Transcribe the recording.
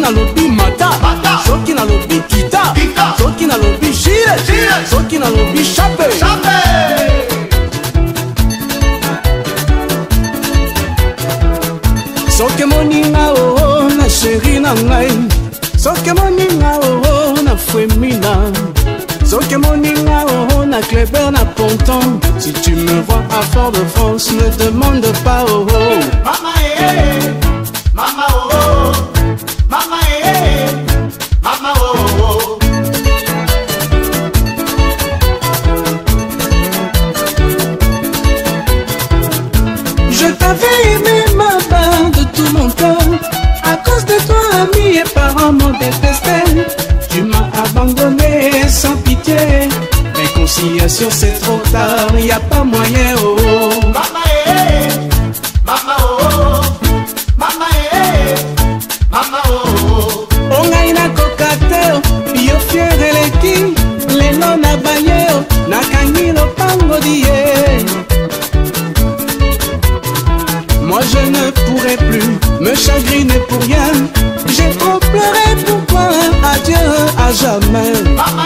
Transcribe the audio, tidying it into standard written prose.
nalobi mata, soki nalobi kita, soki nalobi gile, soki nalobi chape. Soki moninga oh na chéri na ngai, soki moninga oh na Fouemina, soki moninga oh na Kléber na Ponton. Si tu me vois à Fort-de-France, ne demande pas oh oh. Mama eh, mama oh, mama eh, mama oh. Je t'avais aimé ma part de tout mon cœur. À cause de toi, amis et parents m'ont détesté. Tu m'as abandonné sans pitié. Réconciliation c'est trop tard, y a pas moyen oh oh. Mama eh, mama oh, mama eh, mama oh. Ongai na kokateo, yo fiere leki. Lelo na bayeo, na kangi lopango die. Moi je ne pourrai plus me chagriner pour rien. J'ai trop pleuré pour toi, adieu à jamais. Mama